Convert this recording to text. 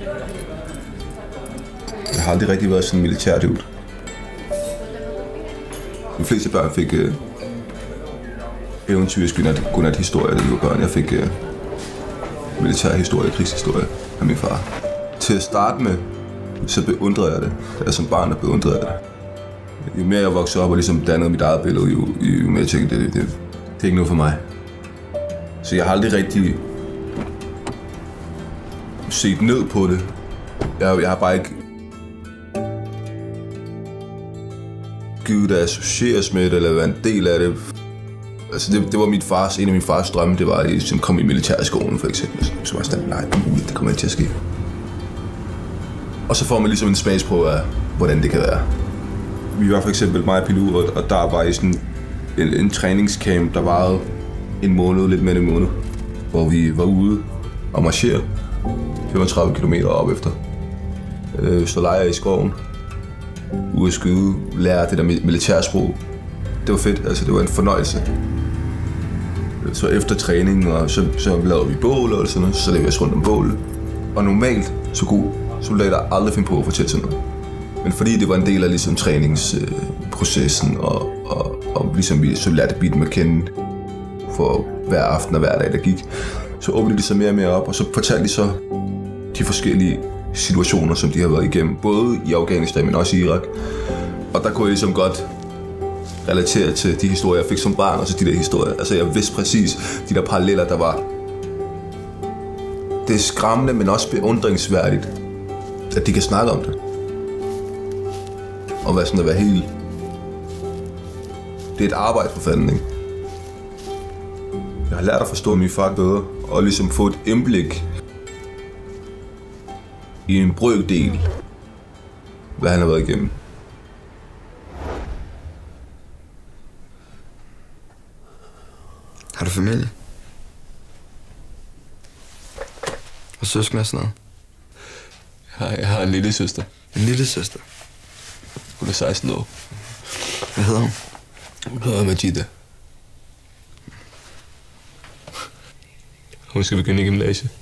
Jeg har aldrig rigtig været sådan en militærdude. De fleste børn fik eventyrisk godnat-historie, da de var børn. Jeg fik militærhistorie, krigshistorie af min far. Til at starte med, så beundrede jeg det. Da jeg som barn beundrede jeg det. Jo mere jeg voksede op og ligesom dannede mit eget billede, jo mere jeg tænkte, det er ikke noget for mig. Så jeg har aldrig rigtig set ned på det. Jeg har bare ikke givet det at associeres med det, eller være en del af det. Altså det var en af min fars drømme, det var at komme i militærskolen for eksempel. Så var jeg sådan, nej, det kommer ikke til at ske. Og så får man ligesom en smagsprøve af, hvordan det kan være. Vi var for eksempel mig og Pilou, og der var i sådan en træningscamp, der varede en måned, lidt mere end en måned, hvor vi var ude og marchere 35 km op efter. Slå lejre i skoven, ude at skyde, lære det der militærsprog. Det var fedt, altså det var en fornøjelse. Så efter træningen, og så lavede vi bål og sådan noget, så lavede vi os rundt om bålet. Og normalt så kunne soldater aldrig finde på at fortælle sådan noget. Men fordi det var en del af ligesom træningsprocessen, og ligesom vi så lærte bilen at kende for hver aften og hver dag, der gik, så åbnede de sig mere og mere op, og så fortalte de så de forskellige situationer, som de har været igennem, både i Afghanistan, men også i Irak. Og der kunne jeg ligesom godt relatere til de historier, jeg fik som barn, og så de der historier. Altså jeg vidste præcis de der paralleller, der var. Det er skræmmende, men også beundringsværdigt, at de kan snakke om det. Og hvad sådan at være helt... Det er et arbejde for fanden, ikke? Jeg har lært at forstå min far bedre, og ligesom få et indblik i en brøkdel, hvad han har været igennem. Har du familie? Og søskende og sådan noget? Jeg har en lille søster. En lille søster? Hun er 16 år. Hvad hedder hun? Hun hedder Majida. Hun skal begynde i gymnasiet.